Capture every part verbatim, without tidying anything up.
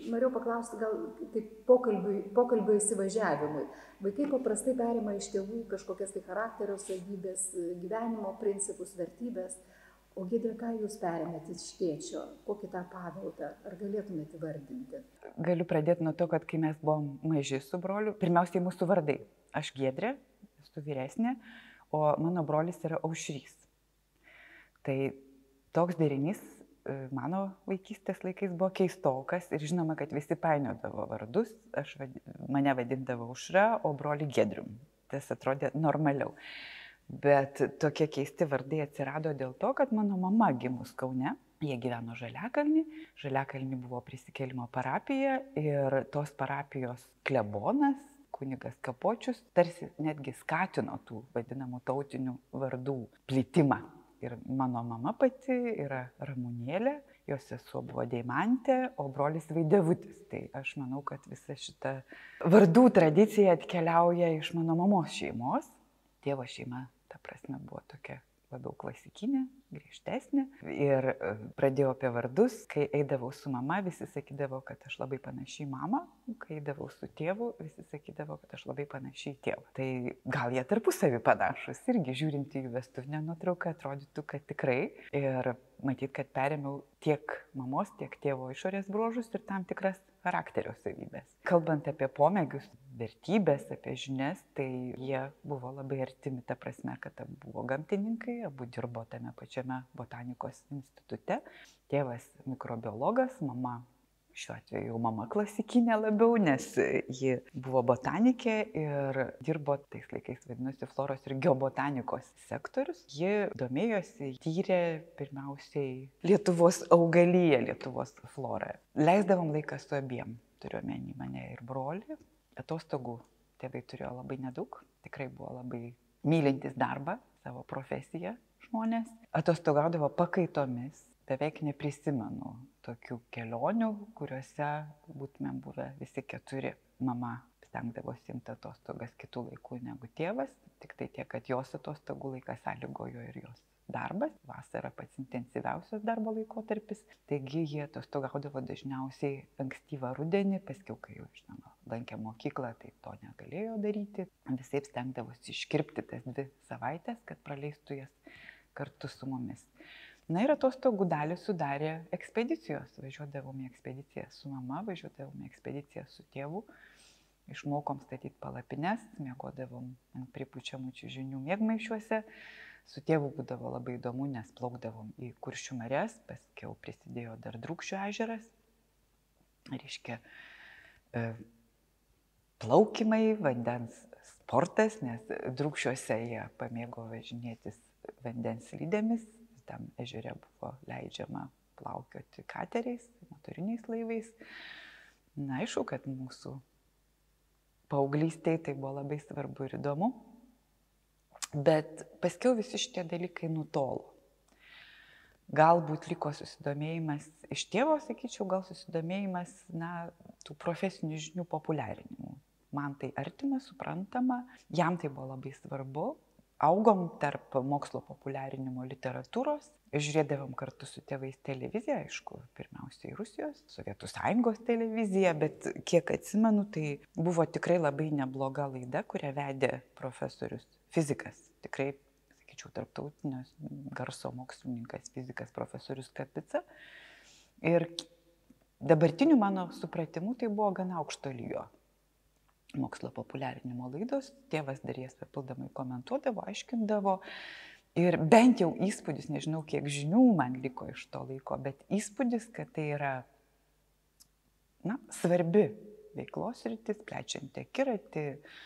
norėjau paklausti, gal taip pokalbiui, pokalbio įsivažiavimui. Vaikai paprastai perima iš tėvų kažkokias tai charakterio savybės, gyvenimo principus, vertybės. O Giedre, ką jūs perėmėte iš tėčio? Kokį tą paveldą? Ar galėtumėte įvardinti? Galiu pradėti nuo to, kad kai mes buvom maži su broliu, pirmiausiai mūsų vardai. Aš Giedrė, esu vyresnė, o mano brolis yra Aušrys. Tai toks derinys mano vaikystės laikais buvo keistokas ir žinoma, kad visi painiodavo vardus. Aš vad... mane vadindavo Aušra, o brolį Giedrium. Tas atrodė normaliau. Bet tokie keisti vardai atsirado dėl to, kad mano mama gimus Kaune, jie gyveno Žaliakalny, Žaliakalny buvo prisikėlimo parapija ir tos parapijos klebonas, kunigas Kapočius, tarsi netgi skatino tų vadinamų tautinių vardų plitimą. Ir mano mama pati yra Ramunėlė, jos sesuo buvo Deimantė, o brolis Vaidevutis. Tai aš manau, kad visa šita vardų tradicija atkeliauja iš mano mamos šeimos. Tėvo šeima, ta prasme, buvo tokia labiau klasikinė, griežtesnė. Ir pradėjau apie vardus. Kai eidavau su mama, visi sakydavo, kad aš labai panašiai į mamą. Kai eidavau su tėvu, visi sakydavo, kad aš labai panašiai į tėvą. Tai gal jie tarpusavį panašus. Irgi žiūrint į jų vestuvinę nuotrauką, atrodytų, kad tikrai. Ir matyt, kad perėmiau tiek mamos, tiek tėvo išorės bruožus ir tam tikras charakterio savybės. Kalbant apie pomėgius, vertybės, apie žinias, tai jie buvo labai artimi, ta prasme, kad abu buvo gamtininkai, abu dirbo tame pačiame botanikos institute. Tėvas mikrobiologas, mama, šiuo atveju jau mama klasikinė labiau, nes ji buvo botanikė ir dirbo tais laikais vadinosi floros ir geobotanikos sektorius. Ji domėjosi, tyrė pirmiausiai Lietuvos augaliją, Lietuvos florą. Leisdavom laiką su abiem, turiu omeny mane ir brolį. Atostogų tėvai turėjo labai nedaug, tikrai buvo labai mylintis darbą, savo profesiją žmonės. Atostogaudavo pakaitomis, beveik neprisimenu tokių kelionių, kuriuose būtumėm buvę visi keturi. Mama stengdavosi imti atostogas kitų laikų negu tėvas, tik tai tiek, kad jos atostogų laiką sąlygojo ir jos darbas. Vasara pats intensyviausias darbo laikotarpis, taigi jie atostogaudavo dažniausiai ankstyvą rudenį, paskiau, kai jau, žinoma, lankė mokyklą, tai to negalėjo daryti. Visaip stengdavosi iškirpti tas dvi savaitės, kad praleistų jas kartu su mumis. Na ir atostogų dalį sudarė ekspedicijos. Važiuodavom į ekspediciją su mama, važiuodavom į ekspediciją su tėvu. Išmokom statyti palapines, miegodavom ant pripučiamų čiužinių miegmaišiuose. Su tėvu būdavo labai įdomu, nes plaukdavom į Kuršių marias, paskiau prisidėjo dar Drūkšių ežeras. Reiškia, e, plaukimai, vandens sportas, nes Drūkšiuose jie pamėgo važinėtis vandens slidėmis. Tam ežere buvo leidžiama plaukioti kateriais, motoriniais laivais. Na, aišku, kad mūsų paauglystėje tai buvo labai svarbu ir įdomu. Bet paskiau visi šitie dalykai nutolo. Galbūt liko susidomėjimas iš tėvo, sakyčiau, gal susidomėjimas, na, tų profesinių žinių populiarinimu. Man tai artima, suprantama, jam tai buvo labai svarbu. Augom tarp mokslo populiarinimo literatūros, žiūrėdavom kartu su tėvais televiziją, aišku, pirmiausiai Rusijos, Sovietų Sąjungos televiziją, bet kiek atsimenu, tai buvo tikrai labai nebloga laida, kurią vedė profesorius fizikas, tikrai, sakyčiau, tarptautinio garso mokslininkas, fizikas profesorius Kapica. Ir dabartiniu mano supratimu tai buvo gana aukšto lygio mokslo populiarinimo laidos. Tėvas dar jas papildomai komentuodavo, aiškindavo. Ir bent jau įspūdis, nežinau, kiek žinių man liko iš to laiko, bet įspūdis, kad tai yra, na, svarbi veiklos sritis, plečianti akiratį,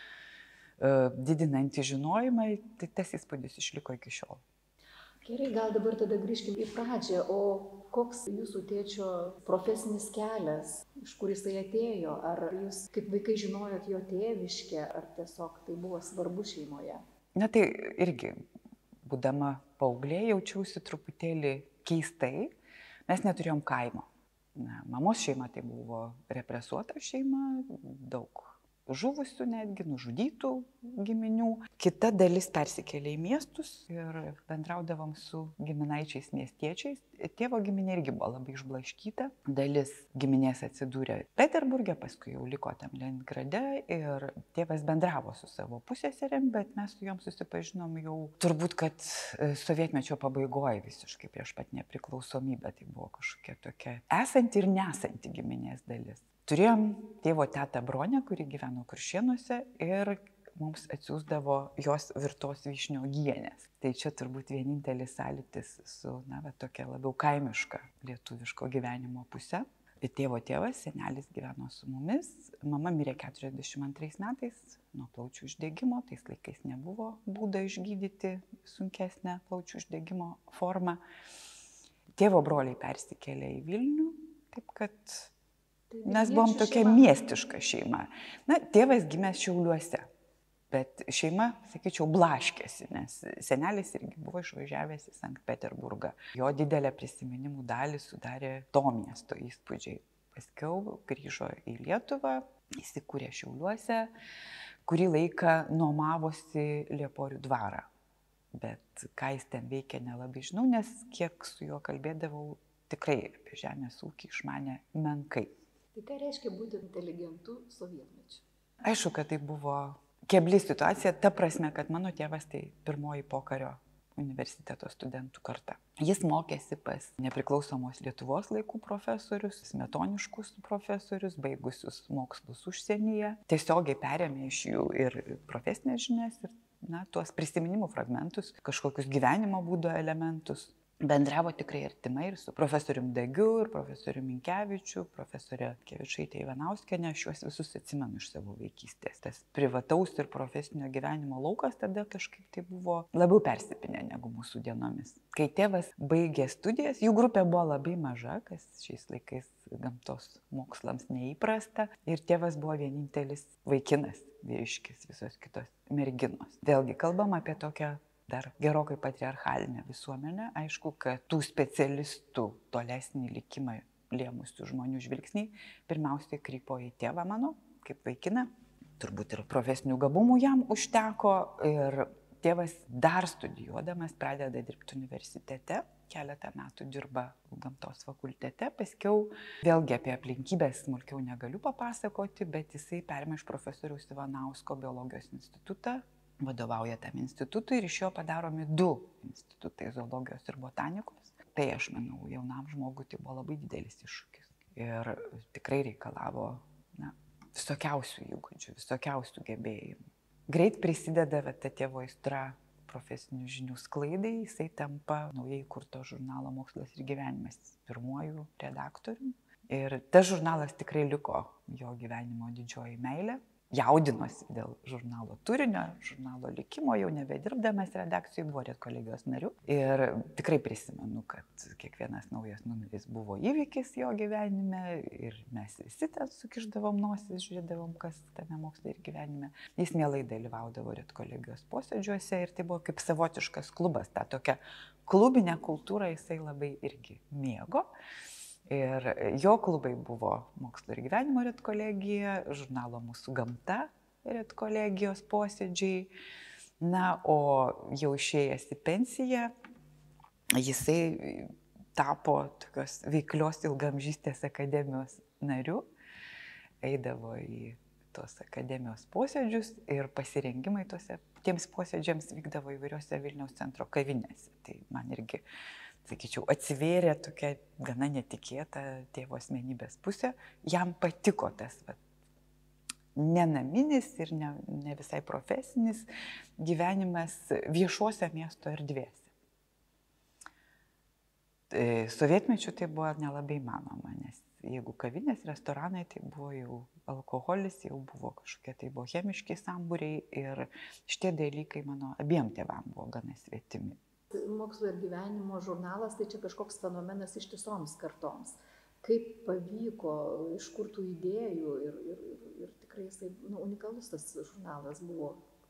didinanti žinojimą, tai tas įspūdis išliko iki šiol. Gerai, gal dabar tada grįžkime į pradžią. O koks jūsų tėčio profesinis kelias, iš kur jisai atėjo? Ar jūs kaip vaikai žinojot jo tėviškę, ar tiesiog tai buvo svarbu šeimoje? Na tai irgi, būdama paauglė, jaučiausi truputėlį keistai. Mes neturėjom kaimo. Na, mamos šeima tai buvo represuota šeima, daug žuvusių netgi, nužudytų giminių. Kita dalis persikėlė į miestus ir bendraudavom su giminaičiais miestiečiais. Tėvo giminė irgi buvo labai išblaškyta. Dalis giminės atsidūrė Peterburge, paskui jau liko tam Leningrade ir tėvas bendravo su savo pusseserėm, bet mes su jom susipažinom jau turbūt, kad sovietmečio pabaigoje visiškai prieš pat nepriklausomybę. Tai buvo kažkokia tokia esanti ir nesanti giminės dalis. Turėjom tėvo tetą Bronę, kuri gyveno Kuršėnuose ir mums atsiųsdavo jos virtos vyšnių uogienės. Tai čia turbūt vienintelis sąlytis su, na, va, tokia labiau kaimiška lietuviško gyvenimo puse. Tėvo tėvas, senelis gyveno su mumis, mama mirė keturiasdešimt antrais metais nuo plaučių uždegimo, tais laikais nebuvo būdo išgydyti sunkesnę plaučių uždegimo formą. Tėvo broliai persikėlė į Vilnių, taip kad mes buvom tokia miestiška šeima. Na, tėvas gimęs Šiauliuose, bet šeima, sakyčiau, blaškėsi, nes senelis irgi buvo išvažiavęs į Sankt Peterburgą. Jo didelę prisiminimų dalį sudarė to miesto įspūdžiai. Paskiau grįžo į Lietuvą, įsikūrė Šiauliuose, kurį laiką nuomavosi Lieporių dvarą. Bet ką jis ten veikė, nelabai žinau, nes kiek su juo kalbėdavau, tikrai apie žemės ūkį išmanė menkai. Tai ką reiškia būti inteligentu sovietmečiu? Aišku, kad tai buvo kebli situacija, ta prasme, kad mano tėvas tai pirmoji pokario universiteto studentų karta. Jis mokėsi pas nepriklausomos Lietuvos laikų profesorius, smetoniškus profesorius, baigusius mokslus užsienyje. Tiesiogiai perėmė iš jų ir profesinės žinias, ir, na, tuos prisiminimų fragmentus, kažkokius gyvenimo būdo elementus. Bendravo tikrai artimai ir su profesorium Dagiu, ir profesorium Minkevičiu, profesorė Kevičaitė Ivanauskienė. Aš juos visus atsimenu iš savo vaikystės. Tas privataus ir profesinio gyvenimo laukas tada kažkaip tai buvo labiau persipinę negu mūsų dienomis. Kai tėvas baigė studijas, jų grupė buvo labai maža, kas šiais laikais gamtos mokslams neįprasta. Ir tėvas buvo vienintelis vaikinas, vyriškis, visos kitos merginos. Vėlgi kalbam apie tokią dar gerokai patriarchalinę visuomenę. Aišku, kad tų specialistų tolesnį likimą lėmusių žmonių žvilgsniai pirmiausiai krypo į tėvą mano, kaip vaikiną. Turbūt ir profesinių gabumų jam užteko ir tėvas dar studijuodamas pradeda dirbti universitete. Keletą metų dirba gamtos fakultete. Paskiau vėlgi apie aplinkybės smulkiau negaliu papasakoti, bet jisai perėmė iš profesoriaus Ivanausko biologijos institutą. Vadovauja tam institutui ir iš jo padaromi du institutai, zoologijos ir botanikos. Tai aš manau, jaunam žmogui tai buvo labai didelis iššūkis. Ir tikrai reikalavo, na, visokiausių įgūdžių, visokiausių gebėjimų. Greit prisideda ta tėvo aistra profesinių žinių sklaidai, jisai tampa naujai įkurto žurnalo Mokslas ir gyvenimas pirmuoju redaktoriumi. Ir tas žurnalas tikrai liko jo gyvenimo didžioji meilė. Jaudinosi dėl žurnalo turinio, žurnalo likimo, jau nebedirbdamas redakcijai, buvo redkolegijos nariu. Ir tikrai prisimenu, kad kiekvienas naujas numeris buvo įvykis jo gyvenime ir mes visi ten sukišdavom nosis, žiūrėdavom, kas tame moksle ir gyvenime. Jis mielai dalyvaudavo redkolegijos posėdžiuose ir tai buvo kaip savotiškas klubas. Ta tokia klubinė kultūra jisai labai irgi mėgo. Ir jo klubai buvo Mokslo ir gyvenimo redkolegija, žurnalo Mūsų gamta redkolegijos posėdžiai. Na, o jau išėjęs į pensiją, jisai tapo tokios veiklios ilgamžystės akademijos nariu, eidavo į tos akademijos posėdžius ir pasirengimai tose, tiems posėdžiams vykdavo įvairiose Vilniaus centro kavinėse. Tai man irgi, sakyčiau, atsivėrė tokia gana netikėta tėvo asmenybės pusė. Jam patiko tas va, nenaminis ir ne, ne visai profesinis gyvenimas viešuose miesto erdvėse. Sovietmečiu tai buvo nelabai manoma, nes jeigu kavinės, restoranai, tai buvo jau alkoholis, jau buvo kažkokie tai bohemiški sambūriai ir šitie dalykai mano abiem tėvam buvo gana svetimi. Mokslo ir gyvenimo žurnalas tai čia kažkoks fenomenas ištisoms kartoms. Kaip pavyko, iš kur tų idėjų ir, ir, ir, ir tikrai jisai, nu, unikalus tas žurnalas buvo.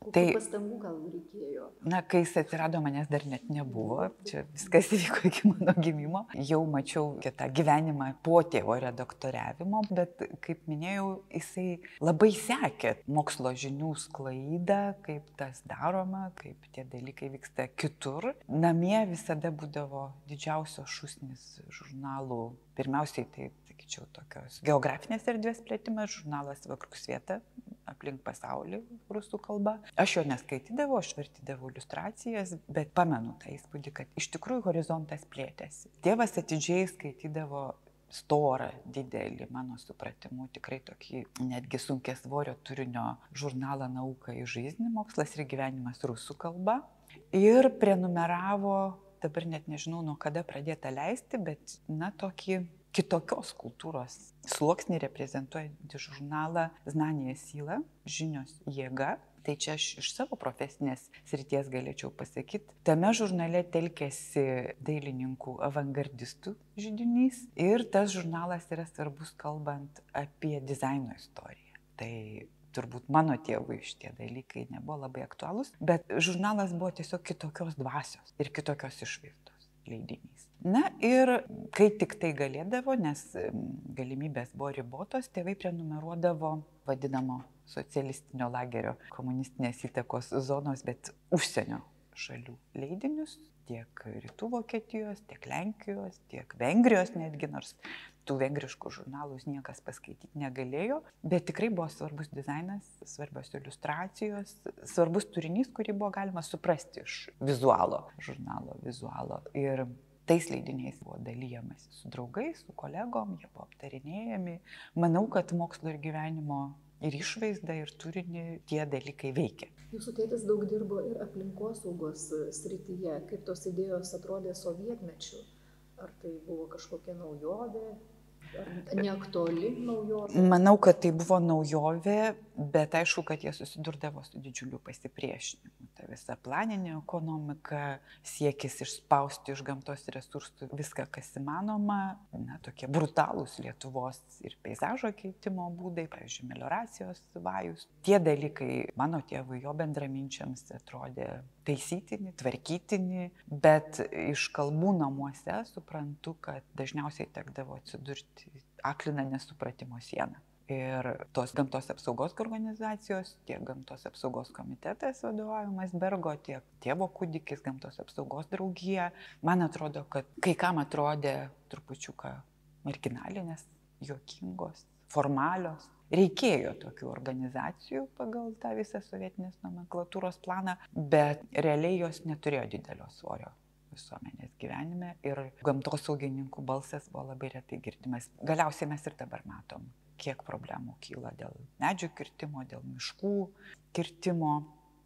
Kokių Tai, pastangų gal reikėjo? na, kai jis atsirado, manęs dar net nebuvo. Čia viskas įvyko iki mano gimimo. Jau mačiau kitą gyvenimą po tėvo redaktoriavimo, bet, kaip minėjau, jisai labai sekė mokslo žinių sklaidą, kaip tas daroma, kaip tie dalykai vyksta kitur. Namie visada būdavo didžiausios šūsnis žurnalų. Pirmiausiai, tai, sakyčiau, tokios geografinės erdvės plėtimas, žurnalas Vakarų Svieta, aplink pasaulį rusų kalba. Aš jo neskaitydavau, aš vertydavau iliustracijas, bet pamenu tą įspūdį, kad iš tikrųjų horizontas plėtėsi. Tėvas atidžiai skaitydavo storą, didelį, mano supratimu, tikrai tokį netgi sunkės svorio turinio žurnalą Nauka ir Жизнь, mokslas ir gyvenimas rusų kalba. Ir prenumeravo, dabar net nežinau, nuo kada pradėta leisti, bet, na, tokį kitokios kultūros sluoksnį reprezentuojantį žurnalą Znanie Sila, žinios jėga. Tai čia aš iš savo profesinės srities galėčiau pasakyti. Tame žurnale telkėsi dailininkų avangardistų židinys ir tas žurnalas yra svarbus kalbant apie dizaino istoriją. Tai turbūt mano tėvui šitie dalykai nebuvo labai aktualūs, bet žurnalas buvo tiesiog kitokios dvasios ir kitokios išvaizdos leidinys. Na ir kai tik tai galėdavo, nes galimybės buvo ribotos, tėvai prenumeruodavo vadinamo socialistinio lagerio komunistinės įtakos zonos, bet užsienio šalių leidinius, tiek Rytų Vokietijos, tiek Lenkijos, tiek Vengrijos netgi, nors tų vengriškų žurnalus niekas paskaityti negalėjo, bet tikrai buvo svarbus dizainas, svarbios iliustracijos, svarbus turinys, kurį buvo galima suprasti iš vizualo, žurnalo vizualo. Ir tais leidiniais buvo dalyjamasi su draugais, su kolegom, jie buvo aptarinėjami. Manau, kad mokslo ir gyvenimo ir išvaizda, ir turinį tie dalykai veikia. Jūsų tėtis daug dirbo ir aplinkosaugos srityje. Kaip tos idėjos atrodė sovietmečiu? Ar tai buvo kažkokia naujovė? Ar neaktuali naujovė? Manau, kad tai buvo naujovė, bet aišku, kad jie susidurdavo su didžiuliu pasipriešinimu. Ta visa planinė ekonomika, siekis išspausti iš gamtos resursų viską, kas įmanoma, na, tokie brutalūs Lietuvos ir peizažo keitimo būdai, pavyzdžiui, melioracijos vajus. Tie dalykai mano tėvui, jo bendraminčiams atrodė taisytini, tvarkytini, bet iš kalbų namuose suprantu, kad dažniausiai tekdavo atsidurti aklina nesupratimo sieną. Ir tos gamtos apsaugos organizacijos, tiek gamtos apsaugos komitetas vadovaujamas Bergo, tiek tėvo kūdikis, gamtos apsaugos draugija, man atrodo, kad kai kam atrodė trupučiuką marginalinės, juokingos, formalios. Reikėjo tokių organizacijų pagal tą visą sovietinės nomenklatūros planą, bet realiai jos neturėjo didelio svorio visuomenės gyvenime ir gamtosaugininkų balsas buvo labai retai girdimas. Galiausiai mes ir dabar matom, kiek problemų kyla dėl medžių kirtimo, dėl miškų kirtimo,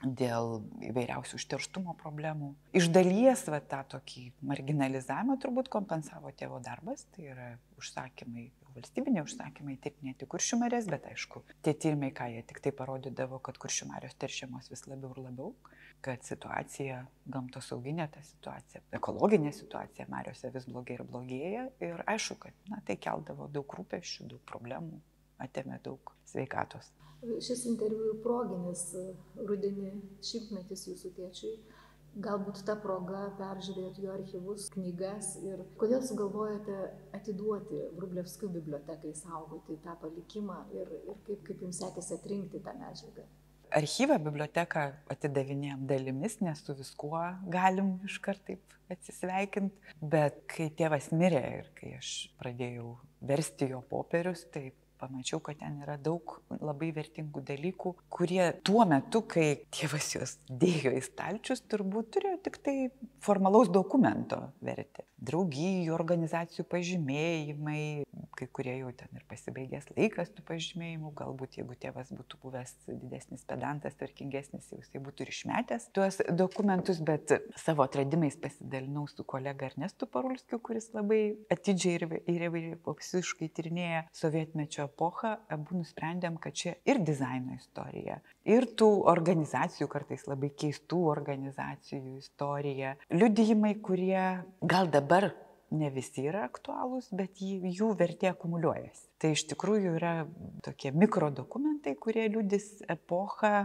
dėl įvairiausių užterštumo problemų. Iš dalies va, tą tokį marginalizavimą turbūt kompensavo tėvo darbas, tai yra užsakymai, valstybiniai užsakymai tyrinėti Kuršių marias, bet aišku, tie tyrimai, ką jie tik tai parodydavo, kad Kuršių marios teršiamos vis labiau ir labiau, kad situacija, gamtosauginė ta situacija, ekologinė situacija mariose vis blogėja ir blogėja ir aišku, kad na, tai keldavo daug rūpesčių, daug problemų, atėmė daug sveikatos. Šis interviu proginis rudenį šimtmetis jūsų tėčiui. Galbūt ta proga peržiūrėti jo archyvus, knygas ir kodėl sugalvojate atiduoti Vrublevskių bibliotekai saugoti tą palikimą ir, ir kaip, kaip jums sekėsi atrinkti tą medžiagą? Archyvą, biblioteką atidavinėjom dalimis, nes su viskuo galim iškart taip atsisveikinti, bet kai tėvas mirė ir kai aš pradėjau versti jo popierius, tai pamačiau, kad ten yra daug labai vertingų dalykų, kurie tuo metu, kai tėvas juos dėjo į stalčius, turbūt turėjo tik tai formalaus dokumento vertę. Draugijų, organizacijų pažymėjimai, kai kurie jau ten ir pasibaigęs laikas tų pažymėjimų, galbūt jeigu tėvas būtų buvęs didesnis pedantas, tvarkingesnis, jau jisai būtų ir išmetęs tuos dokumentus, bet savo atradimais pasidalinau su kolega Ernestu Parulskiu, kuris labai atidžiai ir įvairiapusiškai tyrinėja sovietmečio epochą. Abu nusprendėm, kad čia ir dizaino istorija, ir tų organizacijų, kartais labai keistų organizacijų istorija, liudijimai, kurie gal dabar ne visi yra aktualūs, bet jų vertė akumuliuojasi. Tai iš tikrųjų yra tokie mikrodokumentai, kurie liudys epochą,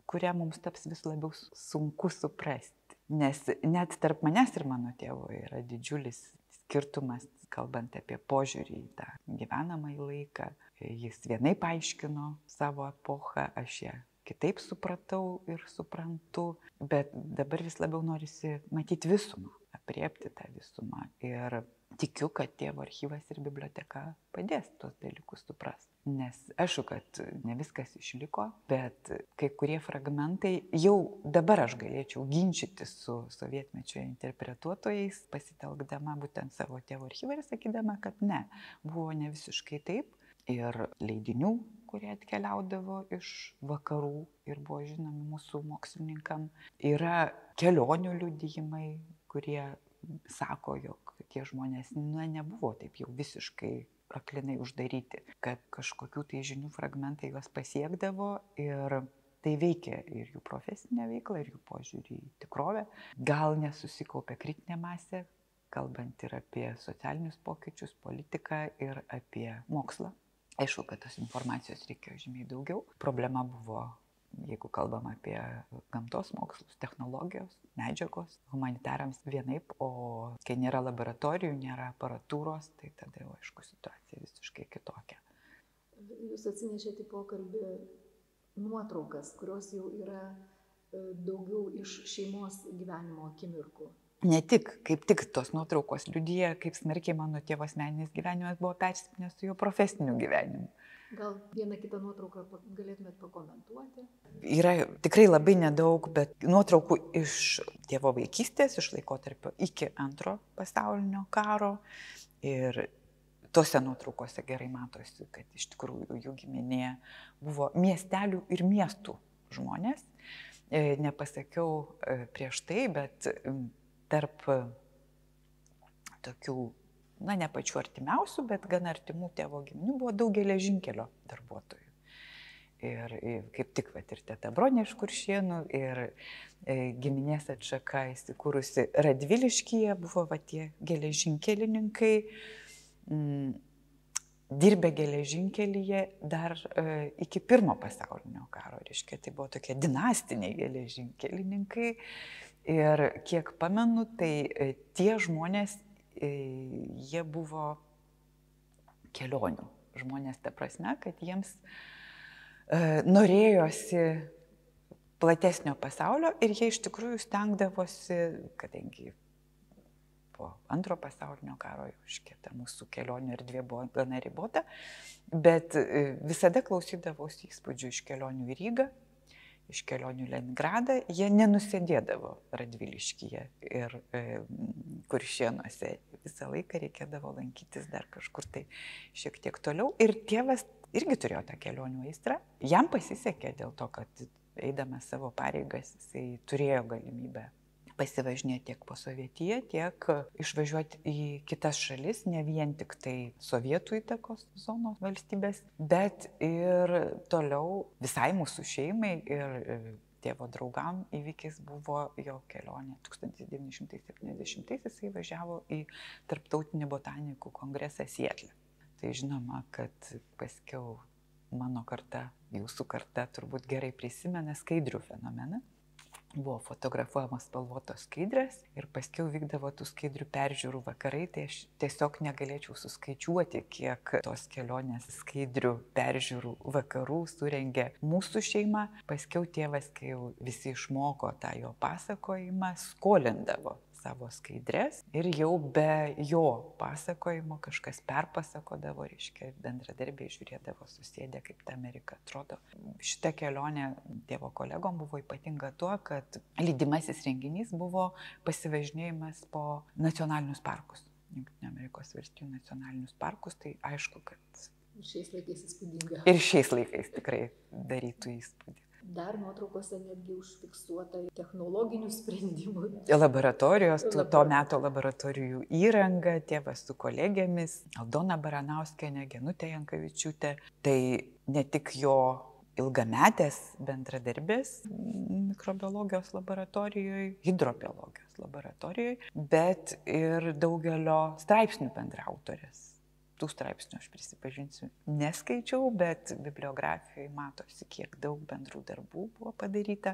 kurią mums taps vis labiau sunku suprasti. Nes net tarp manęs ir mano tėvo yra didžiulis skirtumas, kalbant apie požiūrį į tą gyvenamąjį laiką. Jis vienaip aiškino savo epochą, aš ją kitaip supratau ir suprantu, bet dabar vis labiau norisi matyti visumą, apriepti tą visumą. Ir tikiu, kad tėvo archyvas ir biblioteka padės tuos dalykus suprasti. Nes aišku, kad ne viskas išliko, bet kai kurie fragmentai jau dabar aš galėčiau ginčyti su sovietmečio interpretuotojais, pasitelkdama būtent savo tėvo archyvą ir sakydama, kad ne, buvo ne visiškai taip. Ir leidinių, kurie atkeliaudavo iš vakarų ir buvo žinomi mūsų mokslininkam, yra kelionių liudijimai, kurie sako, jog tie žmonės na, nebuvo taip jau visiškai aklinai uždaryti, kad kažkokių tai žinių fragmentai juos pasiekdavo ir tai veikia ir jų profesinę veiklą, ir jų požiūrį į tikrovę. Gal nesusikaupė kritinė masė, kalbant ir apie socialinius pokyčius, politiką ir apie mokslą. Aišku, kad tos informacijos reikėjo žymiai daugiau. Problema buvo, jeigu kalbam apie gamtos mokslus, technologijos, medžiagos, humanitarams vienaip, o kai nėra laboratorijų, nėra aparatūros, tai tada jau, aišku, situacija visiškai kitokia. Jūs atsinešėte į pokalbį nuotraukas, kurios jau yra daugiau iš šeimos gyvenimo akimirkų. Ne tik, kaip tik tos nuotraukos liudija, kaip smarkiai mano tėvo asmeninis gyvenimas buvo persipynęs su jo profesiniu gyvenimu. Gal vieną kitą nuotrauką galėtumėt pakomentuoti? Yra tikrai labai nedaug, bet nuotraukų iš tėvo vaikystės, iš laikotarpio iki antro pasaulinio karo. Ir tose nuotraukose gerai matosi, kad iš tikrųjų jų giminė buvo miestelių ir miestų žmonės. Nepasakiau prieš tai, bet tarp tokių, na, ne pačių artimiausių, bet gan artimų tėvo giminių buvo daug geležinkelio darbuotojų. Ir kaip tik, vat, ir teta Bronė iš Kuršėnų, ir giminės atšaka įsikūrusi Radviliškyje buvo va, tie geležinkelininkai, m, dirbę geležinkelyje dar e, iki pirmo pasaulinio karo, reiškia, tai buvo tokie dinastiniai geležinkelininkai. Ir kiek pamenu, tai e, tie žmonės, e, jie buvo kelionių žmonės, ta prasme, kad jiems e, norėjosi platesnio pasaulio ir jie iš tikrųjų stengdavosi, kadangi po antro pasaulinio karo iškėta mūsų kelionių erdvė buvo gana ribota, bet e, visada klausydavosi įspūdžių iš kelionių į Rygą, iš kelionių į Leningradą, jie nenusėdėdavo Radviliškyje ir e, Kuršėnuose. Visą laiką reikėdavo lankytis dar kažkur tai šiek tiek toliau. Ir tėvas irgi turėjo tą kelionių aistrą. Jam pasisekė dėl to, kad eidamas savo pareigas, jisai turėjo galimybę pasivažinėti tiek po Sovietiją, tiek išvažiuoti į kitas šalis, ne vien tik tai sovietų įtakos zonos valstybės, bet ir toliau visai mūsų šeimai ir tėvo draugam įvykis buvo jo kelionė. tūkstantis devyni šimtai septyniasdešimtais jisai važiavo į Tarptautinį botanikų kongresą Sietle. Tai žinoma, kad paskiau mano karta, jūsų karta turbūt gerai prisimena skaidrių fenomeną. Buvo fotografuojamos spalvotos skaidrės ir paskiau vykdavo tų skaidrių peržiūrų vakarai, tai aš tiesiog negalėčiau suskaičiuoti, kiek tos kelionės skaidrių peržiūrų vakarų surengė mūsų šeima. Paskiau tėvas, kai jau visi išmoko tą jo pasakojimą, skolindavo savo skaidrės ir jau be jo pasakojimo kažkas perpasakodavo, reiškia, bendradarbiai žiūrėdavo susėdę, kaip ta Amerika atrodo. Šita kelionė tėvo kolegom buvo ypatinga tuo, kad lydimasis renginys buvo pasivažinėjimas po nacionalinius parkus, Jungtinių Amerikos valstijų nacionalinius parkus, tai aišku, kad ir šiais laikais įspūdinga. Ir šiais laikais tikrai darytų įspūdį. Dar nuotraukose netgi užfiksuota technologinių sprendimų. Laboratorijos, to, to meto laboratorijų įranga, tėvas su kolegėmis, Aldona Baranauskienė, Genutė Jankavičiūtė. Tai ne tik jo ilgametės bendradarbės mikrobiologijos laboratorijoje, hidrobiologijos laboratorijoje, bet ir daugelio straipsnių bendraautorės. tų straipsnių, aš prisipažinsiu, neskaičiau, bet bibliografijoje matosi, kiek daug bendrų darbų buvo padaryta.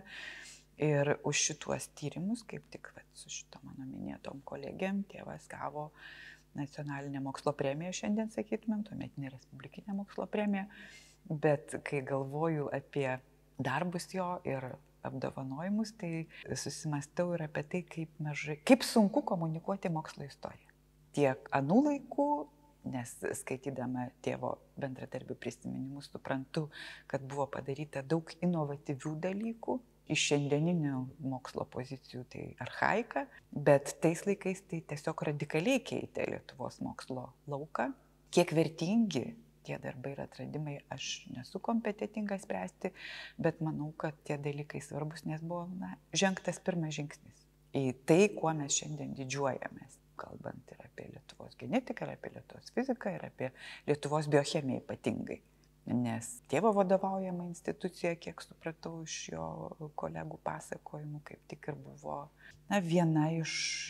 Ir už šituos tyrimus, kaip tik vat, su šito mano minėtom kolegėm, tėvas gavo nacionalinę mokslo premiją, šiandien sakytumėm, tuometinė respublikinė mokslo premija. Bet kai galvoju apie darbus jo ir apdovanojimus, tai susimastau ir apie tai, kaip, mažai, kaip sunku komunikuoti mokslo istoriją. Tiek anų laikų, nes skaitydama tėvo bendradarbių prisiminimus suprantu, kad buvo padaryta daug inovatyvių dalykų, iš šiandieninių mokslo pozicijų tai archaika, bet tais laikais tai tiesiog radikaliai keitė Lietuvos mokslo lauką. Kiek vertingi tie darbai ir atradimai, aš nesu kompetitinga spręsti, bet manau, kad tie dalykai svarbus, nes buvo na, žengtas pirmas žingsnis į tai, kuo mes šiandien didžiuojamės, kalbant ir apie Lietuvos genetiką, ir apie Lietuvos fiziką, ir apie Lietuvos biochemiją ypatingai. Nes tėvo vadovaujama institucija, kiek supratau iš jo kolegų pasakojimų, kaip tik ir buvo na, viena iš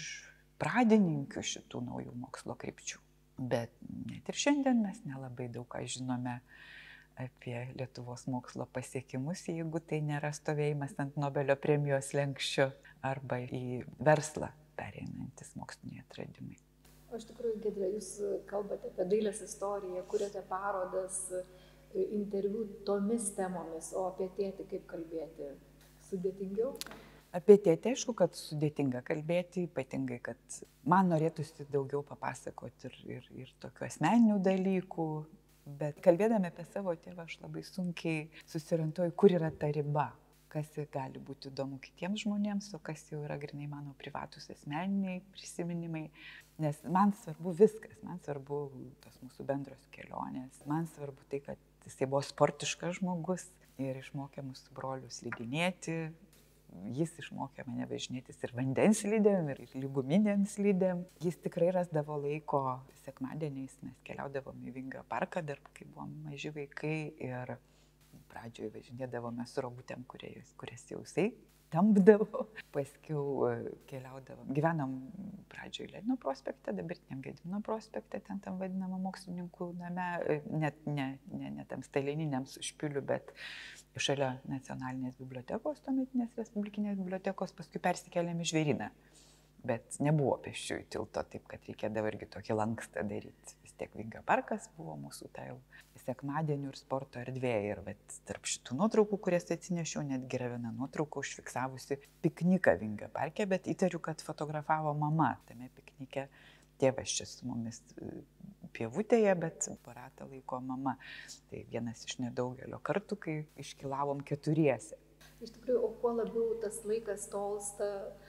pradininkių šitų naujų mokslo krypčių. Bet net ir šiandien mes nelabai daug ką žinome apie Lietuvos mokslo pasiekimus, jeigu tai nėra stovėjimas ant Nobelio premijos slenksčio arba į verslą pereinantis moksliniai atradimai. O iš tikrųjų, Giedre, jūs kalbate apie dailės istoriją, kuriate parodas, interviu tomis temomis, o apie tėtį kaip kalbėti? Sudėtingiau? Apie tėtį aišku, kad sudėtinga kalbėti, ypatingai, kad man norėtųsi daugiau papasakoti ir, ir, ir tokių asmeninių dalykų, bet kalbėdami apie savo tėvą aš labai sunkiai susirantuoju, kur yra ta riba, kas gali būti įdomu kitiems žmonėms, o kas jau yra grynai mano privatus asmeniniai prisiminimai. Nes man svarbu viskas, man svarbu tos mūsų bendros kelionės, man svarbu tai, kad jisai buvo sportiškas žmogus ir išmokė mūsų brolius slidinėti, jis išmokė mane važinėtis ir vandens slidėm, ir lyguminėm slidėm. Jis tikrai rasdavo laiko sekmadieniais, mes keliaudavom į Vingio parką, dar kai buvom maži vaikai ir pradžioje važinėdavome su robutėm, kurias jau jisai tampdavo. Paskiau keliaudavom, gyvenom pradžioje Lenino prospekte, dabartiniam Gedimino prospekte, ten tam vadinamą mokslininkų name, net ne, ne, ne tam stalininiam su špiliu, bet šalia nacionalinės bibliotekos, tuometinės respublikinės bibliotekos, paskui persikėlėm į Žvėryną. Bet nebuvo pėsčiųjų tilto, taip kad reikėdavo irgi tokį lankstą daryti. Vis tiek Vingio parkas buvo mūsų ta jau sekmadienių ir sporto erdvė. Ir bet tarp šitų nuotraukų, kurias atsinešiau, netgi yra viena nuotrauka užfiksavusi pikniką Vingio parke, bet įtariu, kad fotografavo mama tame piknike. Tėvas čia su mumis pievutėje, bet paratą laiko mama. Tai vienas iš nedaugelio kartų, kai iškilavom keturiese. Iš tikrųjų, o kuo labiau tas laikas tolsta,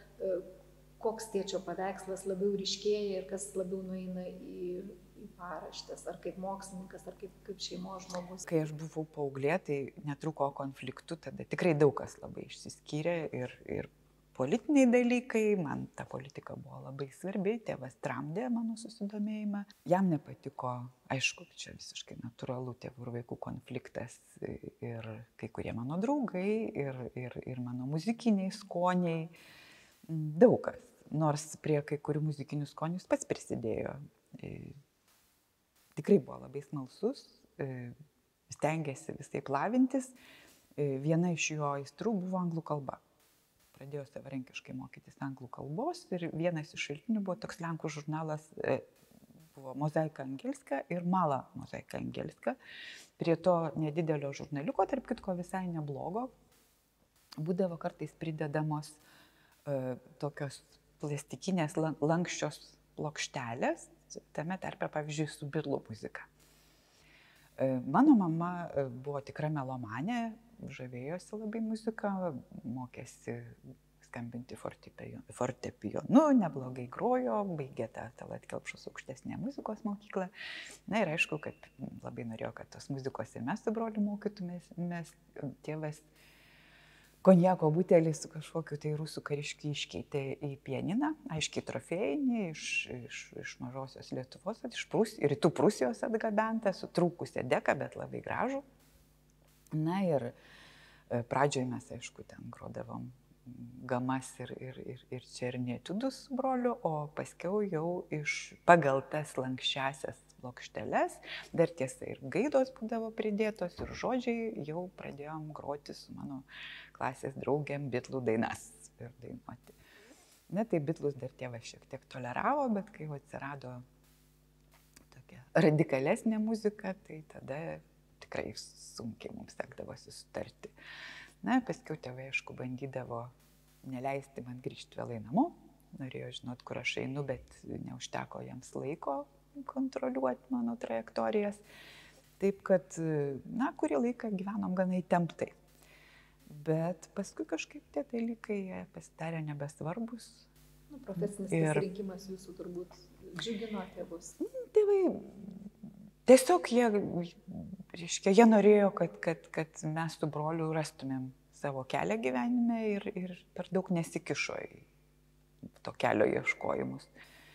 koks tėčio paveikslas labiau ryškėja ir kas labiau nueina į, į paraštės, ar kaip mokslininkas, ar kaip, kaip šeimos žmogus? Kai aš buvau paauglė, tai netruko konfliktų, tada tikrai daug kas labai išsiskyrė ir, ir politiniai dalykai, man ta politika buvo labai svarbi, tėvas tramdė mano susidomėjimą, jam nepatiko, aišku, čia visiškai natūralu tėvų ir vaikų konfliktas ir kai kurie mano draugai ir, ir, ir mano muzikiniai skoniai, daug kas. Nors prie kai kurių muzikinių skonių jis pats prisidėjo. Tikrai buvo labai smalsus, stengiasi visai lavintis. Viena iš jo aistrų buvo anglų kalba. Pradėjo savarankiškai mokytis anglų kalbos ir vienas iš šaltinių buvo toks lenkų žurnalas, buvo Mozaika Angelska ir Mala Mozaika Angelska. Prie to nedidelio žurnaliuko, tarp kitko visai neblogo, būdavo kartais pridedamos tokios plastikinės lankščios plokštelės, tame tarpe, pavyzdžiui, su Birlų muzika. Mano mama buvo tikra melomanė, žavėjosi labai muziką, mokėsi skambinti fortepijonu, neblogai grojo, baigė tą Tallat Kelpšos aukštesnę muzikos mokyklą. Na ir aišku, kad labai norėjo, kad tos muzikos ir mes su broliu mokytumės, mes tėvas konjako butelį su kažkokiu tai rusų kariškiu iškeitė į pianiną, aiškiai trofėjinį iš, iš, iš mažosios Lietuvos, iš Prūs, rytų Prūsijos atgabentą, su trūkusia deka, bet labai gražų. Na ir pradžioje mes, aišku, ten grodavom gamas ir, ir, ir, ir černėtiudus su broliu, o paskiau jau iš pagal tas lankščiasias plokšteles, dar tiesa ir gaidos būdavo pridėtos ir žodžiai, jau pradėjom groti su mano klasės draugėm bitlų dainas ir dainuoti. Na, tai bitlus dar tėvas šiek tiek toleravo, bet kai atsirado tokia radikalesnė muzika, tai tada tikrai sunkiai mums sekdavosi sutarti. Na, paskiau tėvai, aišku, bandydavo neleisti man grįžti vėlai namo. Norėjo žinot, kur aš einu, bet neužteko jiems laiko kontroliuoti mano trajektorijas. Taip kad, na, kurį laiką gyvenom gana įtemptai. Bet paskui kažkaip tie dalykai pasidarė nebesvarbus. Nu, profesinis ir... pasirinkimas jūsų turbūt džiugino tėvus. Tėvai, tiesiog jie, reiškia, jie norėjo, kad, kad, kad mes su broliu rastumėm savo kelią gyvenime ir, ir per daug nesikišo į to kelio ieškojimus.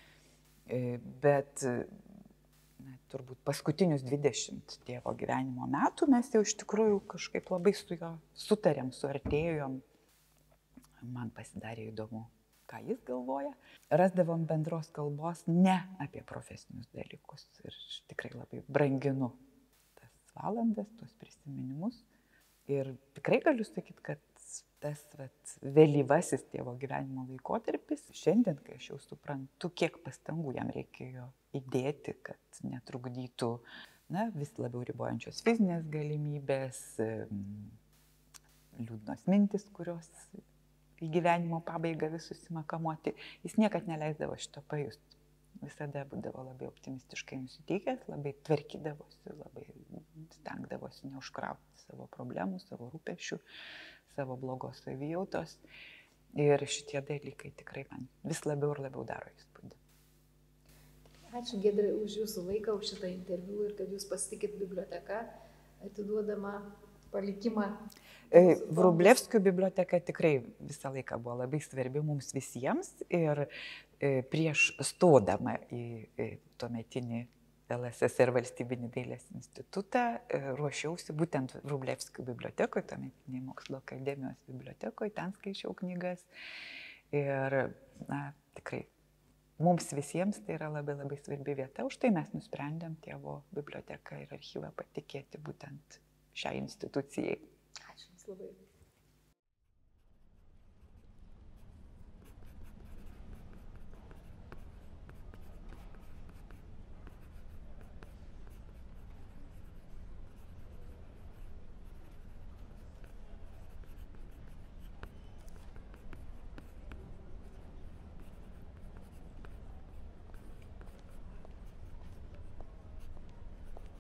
Bet na, turbūt paskutinius dvidešimt tėvo gyvenimo metų mes jau iš tikrųjų kažkaip labai su juo sutarėm, suartėjom. Man pasidarė įdomu, ką jis galvoja. Rasdavom bendros kalbos ne apie profesinius dalykus. Ir aš tikrai labai branginu tas valandas, tuos prisiminimus. Ir tikrai galiu sakyti, kad tas vat, vėlyvasis tėvo gyvenimo laikotarpis, šiandien, kai aš jau suprantu, kiek pastangų jam reikėjo įdėti, kad netrukdytų na, vis labiau ribojančios fizinės galimybės, liūdnos mintis, kurios į gyvenimo pabaigą visus įmakamuoti, jis niekad neleisdavo šito pajusti. Visada būdavo labai optimistiškai nusiteikęs, labai tvarkydavosi, labai stengdavosi neužkrauti savo problemų, savo rūpešių, savo blogos savijautos. Ir šitie dalykai tikrai man vis labiau ir labiau daro įspūdį. Ačiū, Giedre, už jūsų laiką, už šitą interviu ir kad jūs pasitikit biblioteka, atiduodama palikimą. Vrublevskių biblioteka tikrai visą laiką buvo labai svarbi mums visiems ir prieš stodama į tuometinį L S S R valstybinį dailės institutą ruošiausi būtent Vrublevskių bibliotekoje, tuometiniai Mokslo akademijos bibliotekoje, ten skaičiau knygas ir na, tikrai mums visiems tai yra labai labai svarbi vieta, už tai mes nusprendėm tėvo biblioteką ir archyvą patikėti būtent šiai institucijai. Ačiū Jums labai.